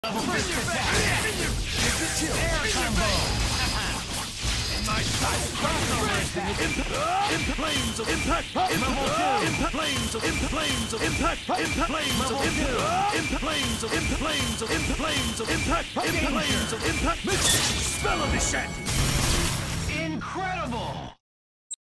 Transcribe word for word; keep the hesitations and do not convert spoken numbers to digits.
First attack. Air combo. In my sight. Impact flames of impact. Impact flames of impact flames of impact. Impact flames of impact. Impact flames of impact flames of impact flames of impact. Impact flames of impact. Spell of the shanty.